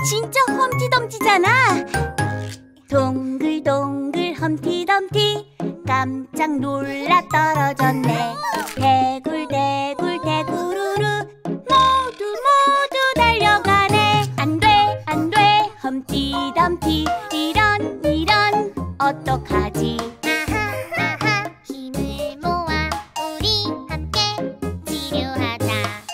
진짜 험티덤티잖아. 동글동글 험티덤티 깜짝 놀라 떨어졌네. 대굴대굴 대구루루 모두 달려가네. 안돼 험티덤티 이런 어떡하지. 아하 힘을 모아 우리 함께 치료하자.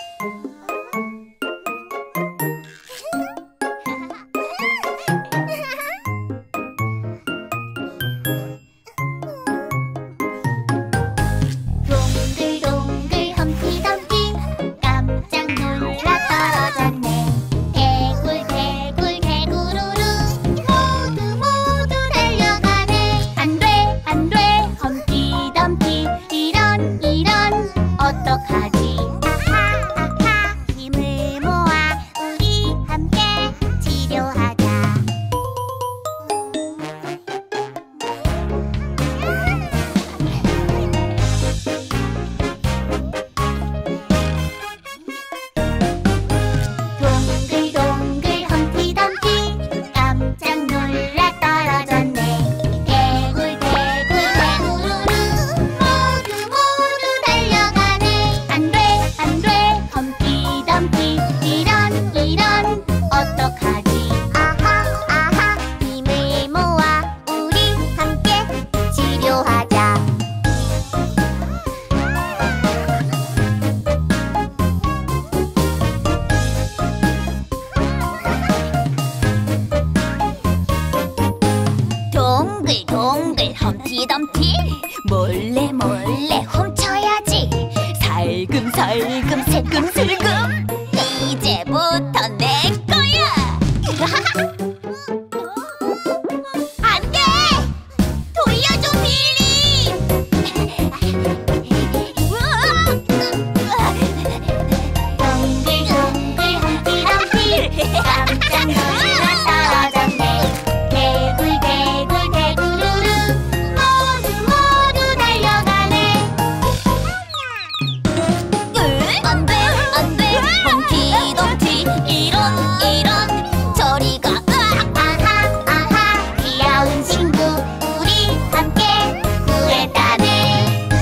동글동글 험티덤티 깜짝 놀라 떨어졌네. 대굴대굴 대구루루 모두 달려가네. 안돼 험티덤티 이런 어떡하지. 아하 힘을 모아 우리 함께 치료하자. 동글동글 험티덤티 깜짝 놀라 떨어졌네. 대굴대굴 대구루루 모두 달려가네. 안돼 험티덤티 이런 어떡하지. 아하 힘을 모아 우리 함께 치료하자. 동글동글 험티덤티 몰래 훔쳐야지. 살금살금 새금슬금 이제부터 내 거야. 안돼 돌려줘 빌리. 동글동글 험티덤티 깜짝 놀라 떨어졌네. 대굴대굴 대구루루 모두 달려가네. 안돼 험티덤티 이런 저리 가. 아하 귀여운 친구 우리 함께 구했다네.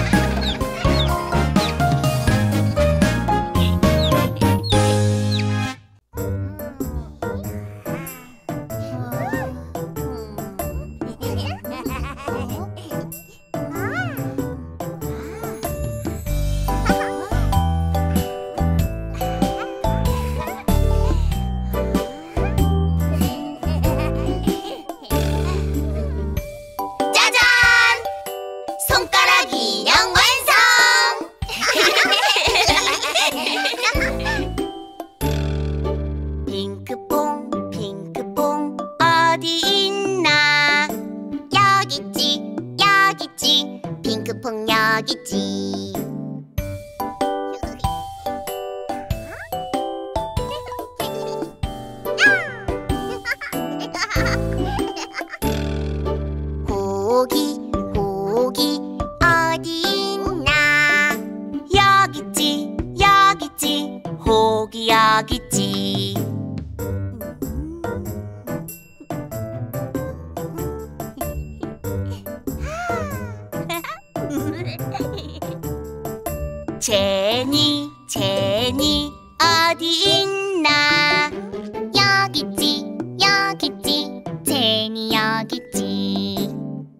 짜잔! 손가락 인형 완성! 핑크퐁 어디 있나? 여기 있지 핑크퐁 여기 있지. 고기 어디 있나? 여기 있지 호기 여기 있지. 제니 어디 있나? 여기 있지 제니 여기 있지.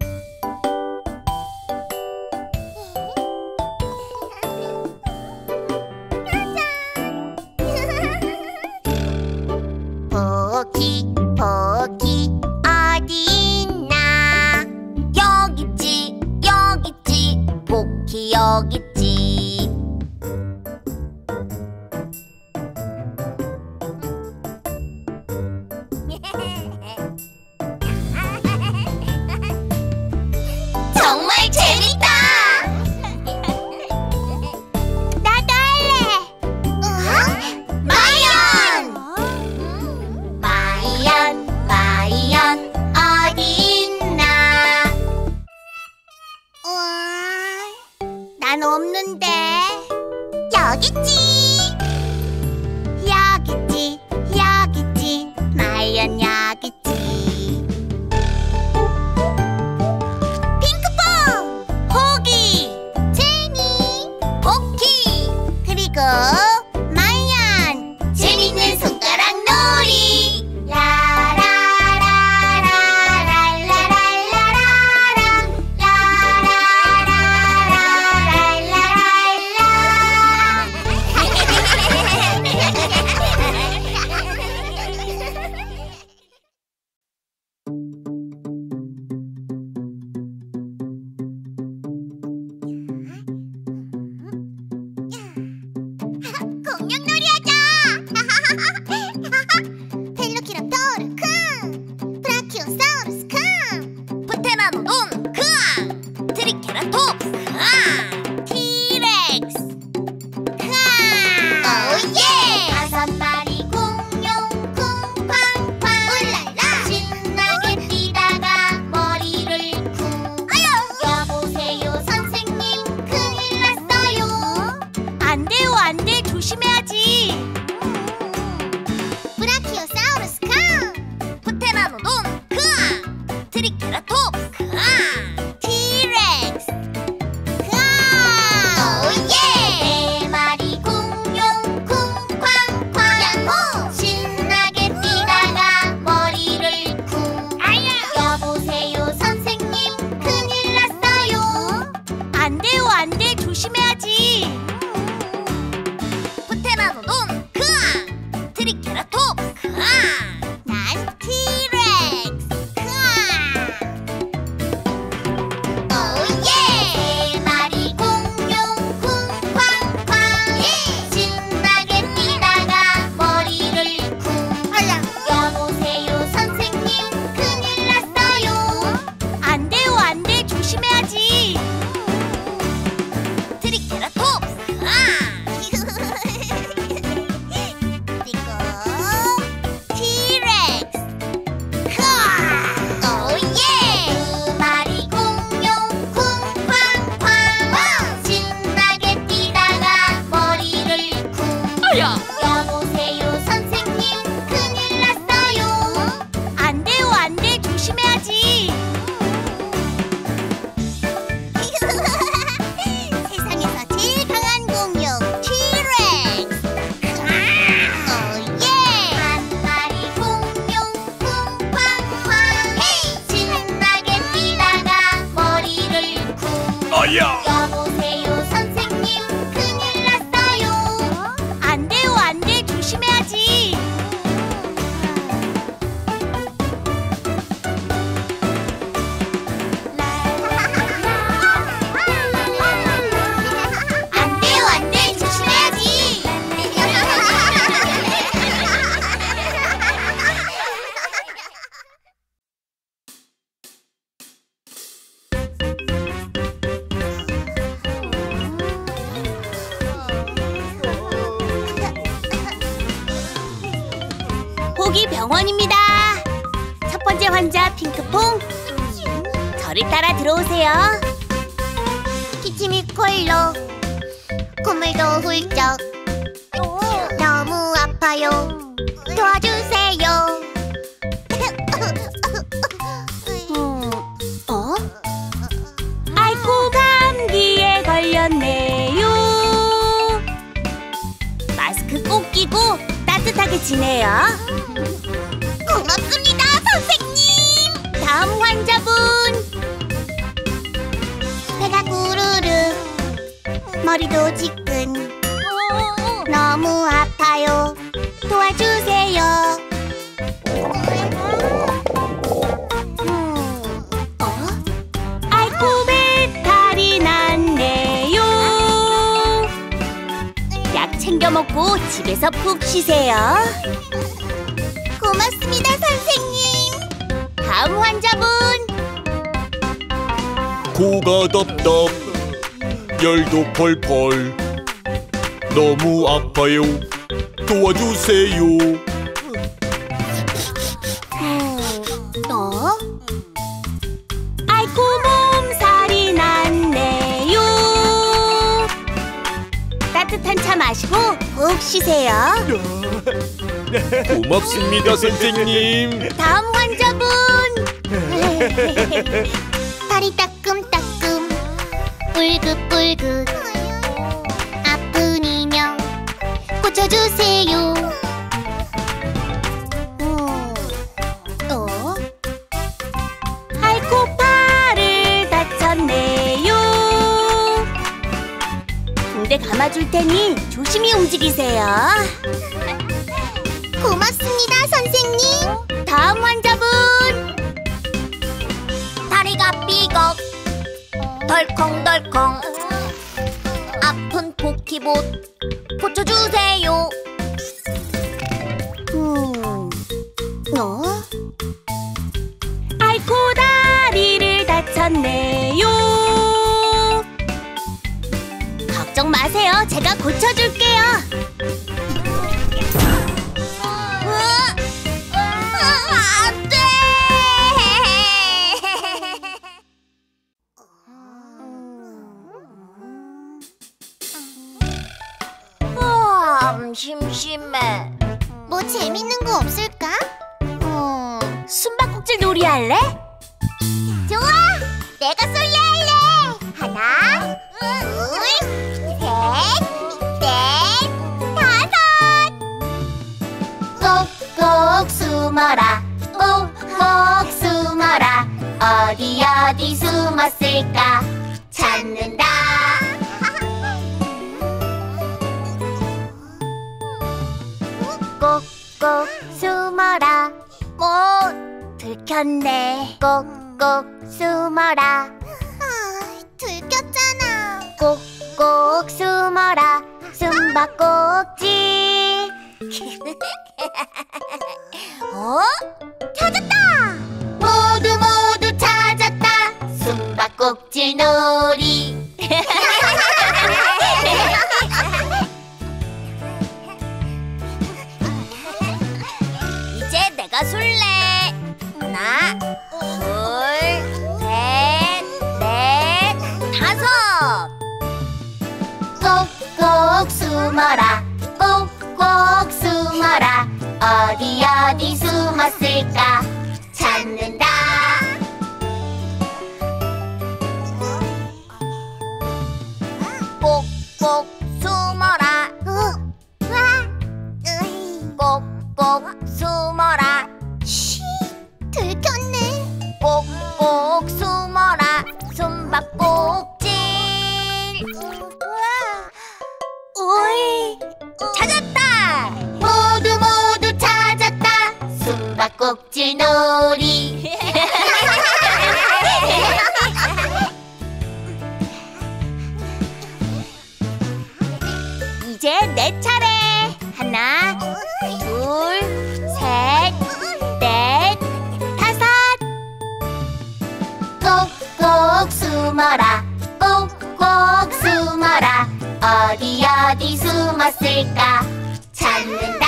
포키 어디 있나? 여기 있지 포키 여기 있지. 정말 재밌다. 나도 할래. 마이언 어디 있나? 난 없는데. 여기 있지 트리케라톱스. 티렉스. 오예! 5마리 공룡 쿵쾅쾅 울랄라 신나게 뛰다가 머리를 쿵. 여보세요 선생님 큰일 났어요. 안 돼요, 안 돼. 조심해야지. 브라키오사우루스 카 프테라노돈 크아. 트리케라톱스 크아. 티렉스. 오예! 4마리 공룡 쿵쾅쾅 야호! 신나게 뛰다가 머리를 쿵. 여보세요 선생님 큰일 났어요. 안 돼요, 안 돼. 조심해야지. 프테라노돈 크아. 트리케라톱스 크아. 난 티렉스. 크아. 오예! 4마리 공룡 쿵쾅쾅 신나게 뛰다가 머리를 쿵. 여보세요 선생님 큰일 났어요. 안 돼요, 안 돼. 조심해야지. 트리케라톱스 크아. 티렉스. 오예! 2마리 공룡 쿵쾅쾅 신나게 뛰다가 머리를 쿵. 여보세요 선생님 큰일 났어요. 안 돼요, 안 돼. 조심해야지. 세상에서 제일 강한 공룡 티렉스. 오예! 1마리 공룡 쿵쾅쾅 신나게 뛰다가 머리를 쿵. 여보세요 선생님 큰일 났어요. 안 돼요, 안 돼. 조심해야지. 안 돼요, 안 돼. 조심해야지. 포기 병원입니다. 첫 번째 환자 핑크퐁. 저를 따라 들어오세요. 기침이 콜로 콧물도 훌쩍 너무 아파요. 도와주세요. 어? 아이고, 감기에 걸렸네요. 마스크 꼭 끼고 따뜻하게 지내요. 고맙습니다 선생님. 다음 환자분. 배가 구르르 머리도 지끈 너무 아파요. 도와주세요. 아이고, 배탈이 났네요. 약 챙겨 먹고 집에서 푹 쉬세요. 고맙습니다 선생님. 다음 환자분. 코가 답답 열도 펄펄 너무 아파요. 도와주세요. 아이고, 몸살이 났네요. 따뜻한 차 마시고 푹 쉬세요. 고맙습니다 선생님. 다음 환자분. 다리 따끔따끔 울긋불긋 아픈 인형 고쳐주세요. 아이고, 팔을 다쳤네요. 붕대 감아줄 테니 조심히 움직이세요. 고맙습니다 선생님. 다음 환자분. 다리가 삐걱 덜컹덜컹 아픈 포키봇 고쳐주세요. 아이고, 다리를 다쳤네요. 걱정 마세요. 제가 고쳐줄게요. 안 돼! 심심해. 뭐 재밌는 거 없을까? 숨바꼭질 놀이 할래? 좋아! 내가 솔레 할래! 하나, 둘, 셋, 넷, 다섯! 꼭꼭 숨어라, 꼭꼭 숨어라. 어디 어디 숨었을까? 찾는다. 꼭꼭 숨어라. 들켰네. 꼭꼭 숨어라. 들켰잖아. 꼭꼭 숨어라. 숨바꼭질. 찾았다. 모두 모두 찾았다. 숨바꼭질 놀이. 이제 내가 술래. 하나, 둘, 셋, 넷, 다섯. 꼭꼭 숨어라. 꼭꼭 숨어라. 어디 어디 숨었을까? 찾는다. 꼭꼭 숨어라. 꼭꼭 숨어라. 들켰네. 꼭꼭 숨어라. 숨바꼭질. 오이, 찾았다. 모두 모두 찾았다. 숨바꼭질 놀이. 이제 내 차례. 하나, 둘, 셋, 넷, 다섯. 꼭꼭 숨어라. 꼭꼭 숨어라. 어디 어디 숨었을까? 찾는다.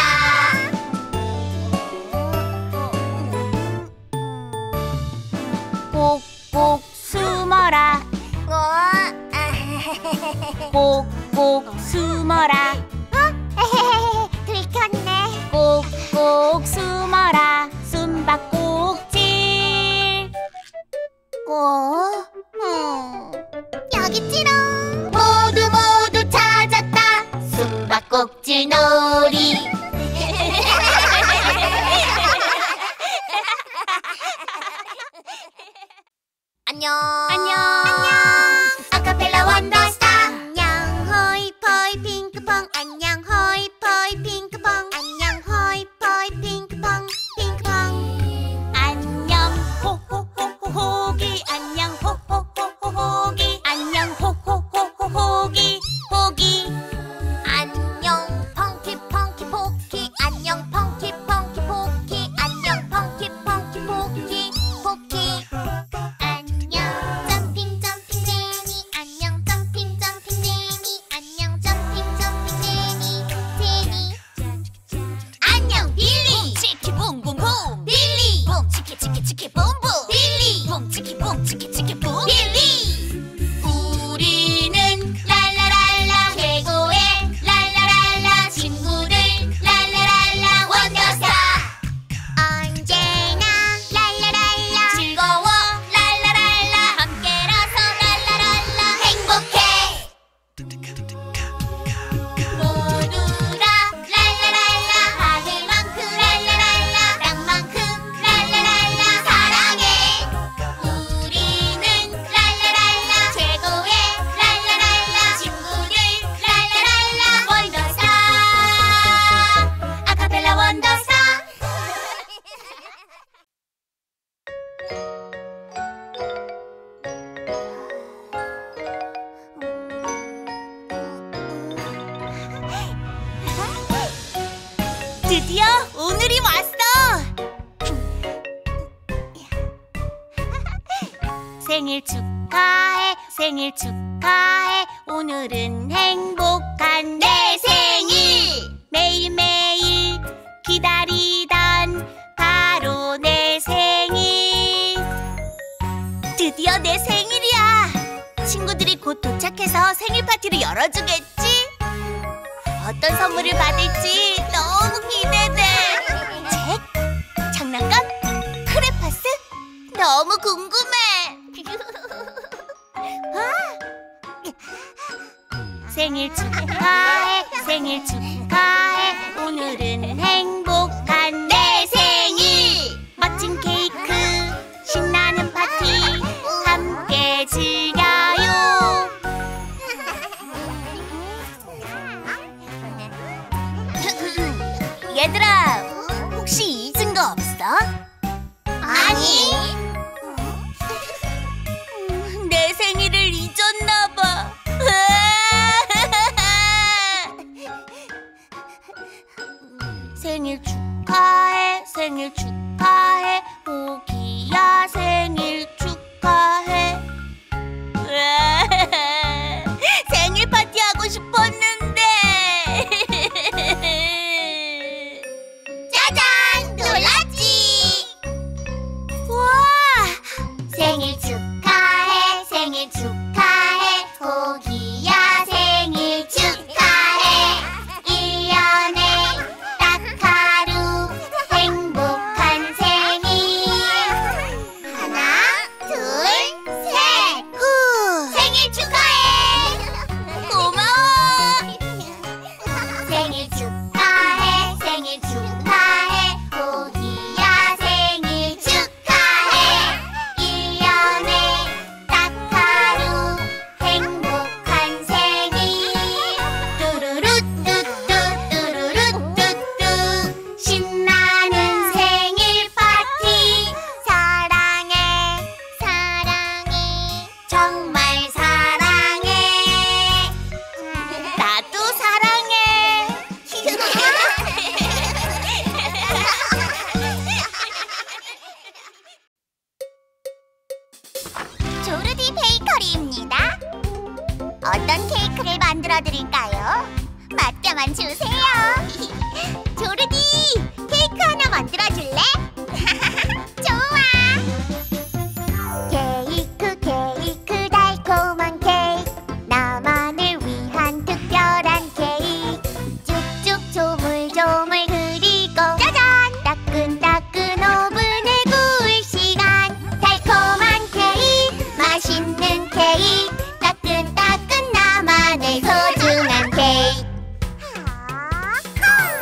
꼭꼭 숨어라. 꼭꼭 숨어라. 들켰네. 꼭꼭 숨어라. 숨바꼭질. 여기 있지롱. 모두 모두 찾았다. 숨바꼭질 놀이. 안녕. 안녕. 아카펠라 원더스타. 안녕 호이포이 핑크퐁. 안녕 호이포이 핑크퐁. 안녕 호이포이 핑크퐁. 핑크퐁. 안녕 호호호호호기. 안녕 호호호호호기. 안녕 호호호호호기. 호기. 안녕 펑키 펑키 포키. 안녕 펑키 펑키 포키. 안녕 펑키 펑키 포키. 포키. 안녕 점핑 점핑 제니. 안녕 점핑 점핑 제니. 안녕 점핑 점핑 제니. 제니. 안녕 빌리. 치키 붕붕붕. 빌리. 붕치키 치키 치키 붕붕. 빌리. 붕치키 붕치키 치키 붕. 빌리. 우리는 랄라랄라 최고의 랄라랄라 친구들 랄라랄라 원더스타. 언제나 랄라랄라 즐거워 랄라랄라 함께라서 랄라랄라 행복해. 모두가 랄라랄라 하늘만큼 랄라랄라 땅만큼 랄라랄라 사랑해. 우리는 랄라랄라 최고의 랄라랄라 친구들 랄라랄라 원더스타. 아카펠라 원더스타. 드디어 오늘이 왔어. 생일 축하해. 생일 축하해. 오늘은 행복한 내 생일. 매일매일 기다리던 바로 내 생일. 드디어 내 생일이야. 친구들이 곧 도착해서 생일 파티를 열어주겠지? 어떤 선물을 받을지 너무 기대돼. 책? 장난감? 크레파스? 너무 궁금해. 생일 축하해. 생일 축하해. 오늘은 행복한 내 생일. 멋진 케이크, 신나는 파티 함께 즐겨요. 얘들아, 혹시 잊은 거 없어? 아니. 내 생일을 잊었나 봐. 생일 축하해. 생일 축하해. 오기야 생일 축하해. 생일 파티 하고 싶었는데. 짜잔, 놀랐지. 우와! 생일 축하해, 생일 축하해, 오기야 생일 축하해. 1년에 딱 하루 행복한 생일. 하나, 둘, 셋. 후! 생일 축하해. 고마워! 생일 축하해, 생일 축하해, 오기야 생일 축하해. 1년에 딱 하루 행복한 생일. 뚜루루뚜뚜 뚜루루뚜뚜 신나는 생일 파티. 사랑해, 사랑해, 정말 사랑해. 나도 사랑해. 조르디 베이커리입니다. 어떤 케이크를 만들어 드릴까요? 맡겨만 주세요. 조르디, 케이크 하나 만들어 줄래? 좋아. 케이크 달콤한 케이크, 나만을 위한 특별한 케이크. 쭉쭉 조물조물 그리고 짜잔, 따끈따끈 오븐에 구울 시간. 달콤한 케이크, 맛있는 케이크, 따끈따끈 나만의 소중한 케이크.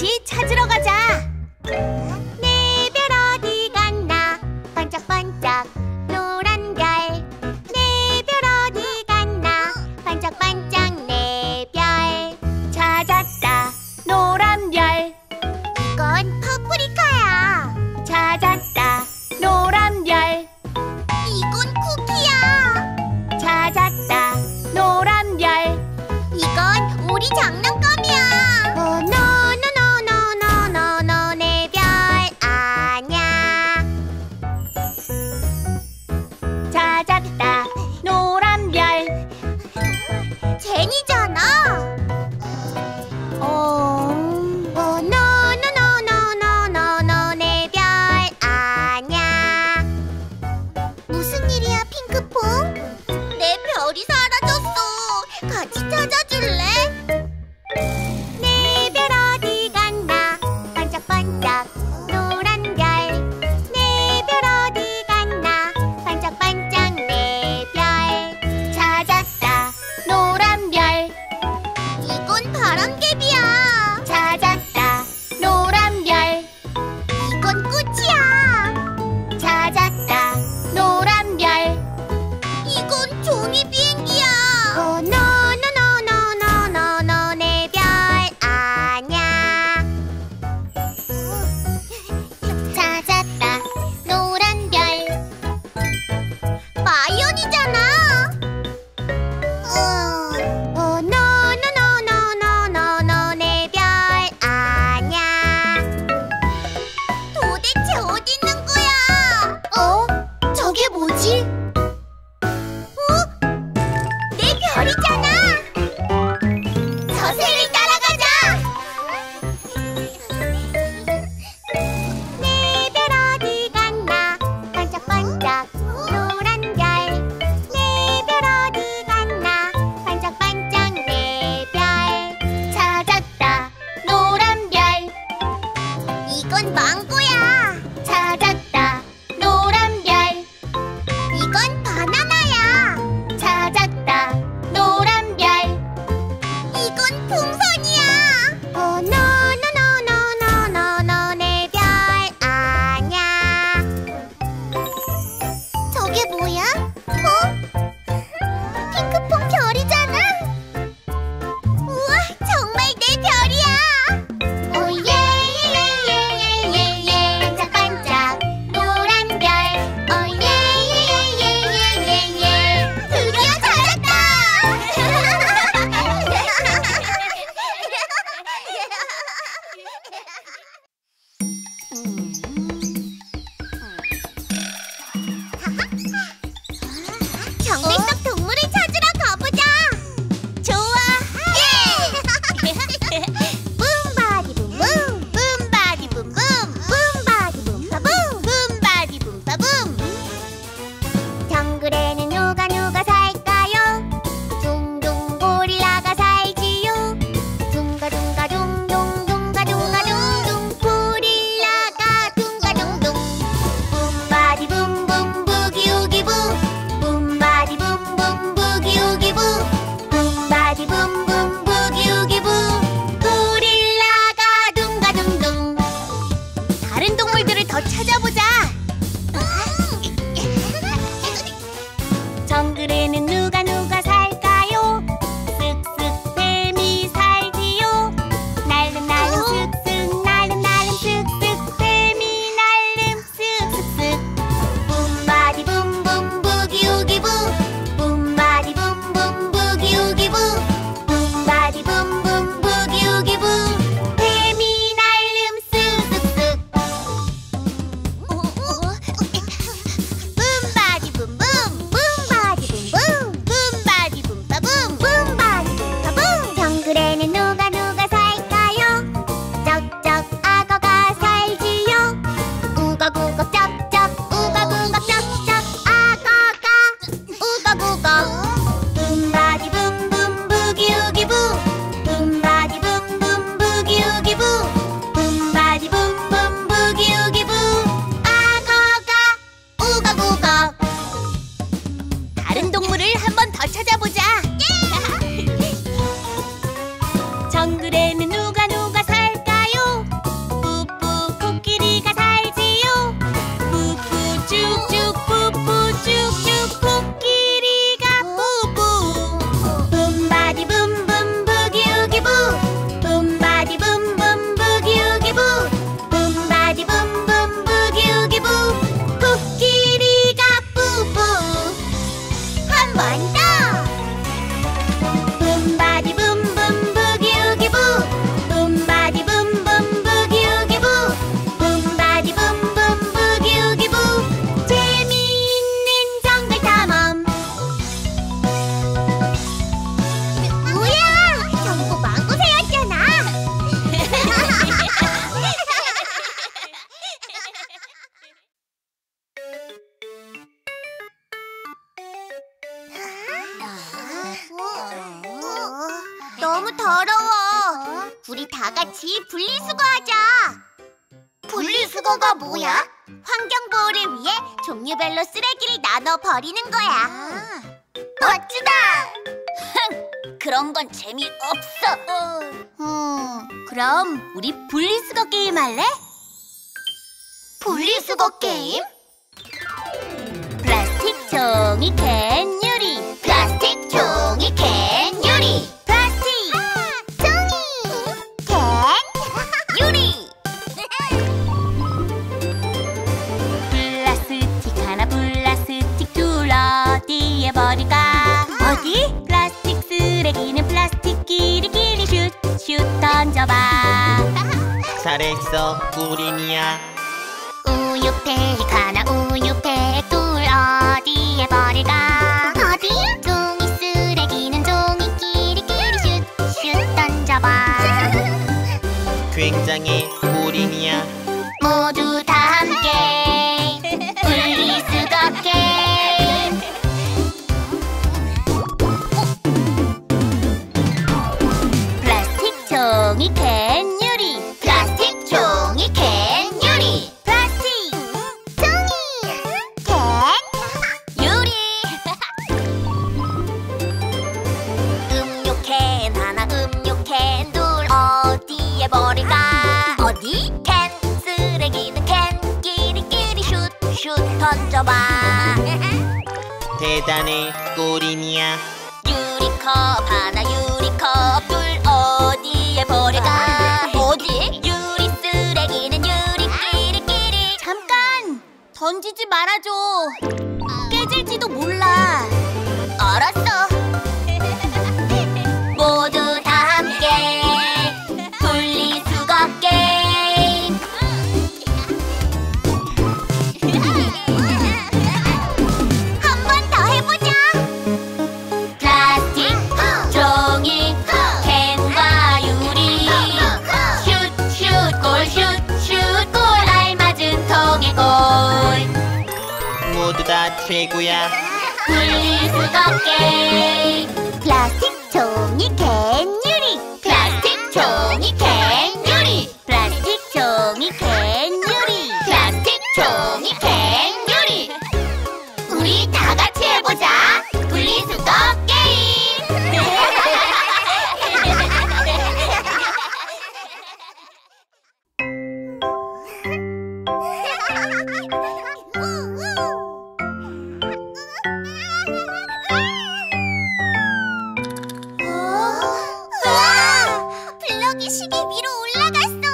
같이 찾으러 가자. 내 별 어디 갔나 반짝반짝 노란 별. 내 별 어디 갔나 반짝반짝 내 별. 찾았다, 노란 별. 이건 파프리카야. 찾았다, 노란 별. 이건 쿠키야. 찾았다, 노란 별. 이건 우리 장난감이야. 노노노노노노노 내 별 아냐. 찾았다, 노란 별. 제니잖아. 노노노노노노 내 별 아냐. 무슨 일이야 핑크퐁? 내 별이 사라졌어. 같이 찾아줄래? 너무 더러워. 우리 다 같이 분리수거하자. 분리수거가 뭐야? 환경보호를 위해 종류별로 쓰레기를 나눠 버리는 거야. 멋지다. 그런 건 재미없어. 그럼 우리 분리수거 게임 할래? 분리수거 게임? 플라스틱 종이 캔 유리. 플라스틱 종이 캔 유리. 플라스틱 종이 캔 유리. 플라스틱 하나 플라스틱 둘 어디에 버릴까? 어디? 플라스틱 쓰레기는 플라스틱 끼리끼리 슛슛 던져봐. 잘했어 꾸린이야. 우유팩 하나 우유팩 둘 어디에 버릴까? 어디? 종이 쓰레기는 종이 끼리끼리 슛슛 던져봐. 굉장히 꾸린이야. 모두 다 함께 분리수거 게임. 플라스틱 종이 캔 유리. 플라스틱 종이 캔 유리. 플라스틱 종이 캔 유리. 음료캔 하나 음료캔 둘 어디에 버릴까? 어디? 캔 쓰레기는 캔 끼리끼리 슛슛 던져봐. 대단해 꾸린이야. 유리컵 하나 유리컵 둘 어디에 버릴까? 어디? 유리 쓰레기는 유리 끼리끼리. 잠깐! 던지지 말아줘. 깨질지도 몰라. 알았어. 모두 다 함께 분리수거 게임. 한 번 더 해보자. 플라스틱 종이 캔과 유리 슛슛 골 슛슛 골 알맞은 통의 골. 모두 다 최고야. 분리수거 게임. 플라스틱 종이 캔 유리. 플라스틱 종이 캔 유리. 플라스틱 종이 캔 유리. 플라스틱 종이 캔 유리. 우리 다 같이 해보자. 분리수거 게임. 우와! 블럭이 시계 위로 올라갔어.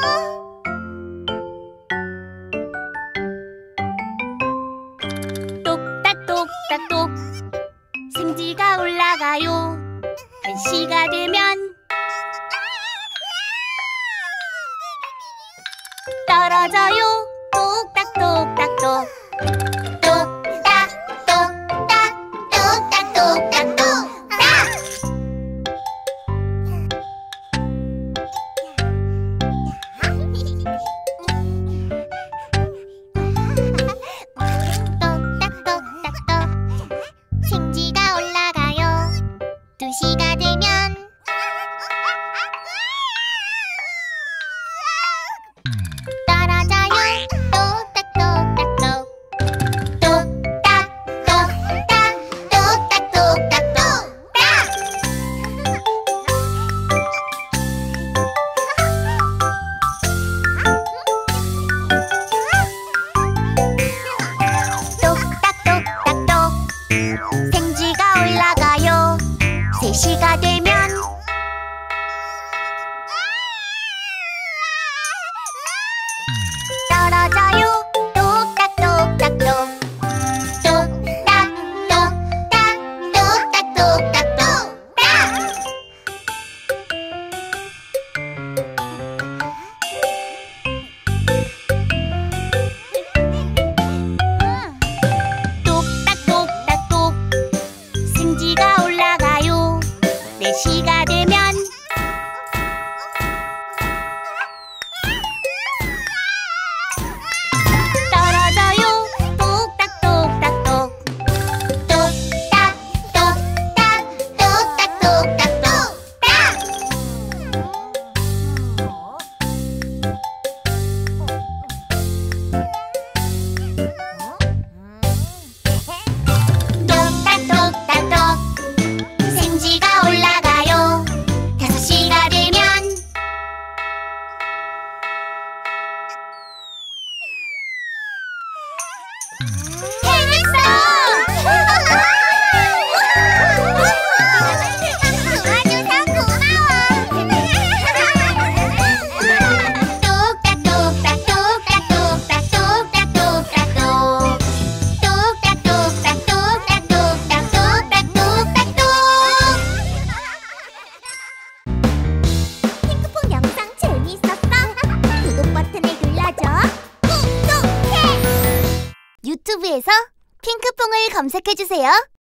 똑딱똑딱똑 생지가 올라가요. 1시가 되면 떨어져요. 똑딱똑딱똑 똑딱 똑딱 똑딱 똑딱 똑딱. 똑딱똑딱똑 생지가 올라가요. 2시가 되면 떨어져요. 똑딱똑딱똑 똑딱똑딱 똑딱똑딱똑딱. 똑딱똑딱똑 생지가 올라가요. 3시가 되면 유튜브에서 핑크퐁을 검색해주세요.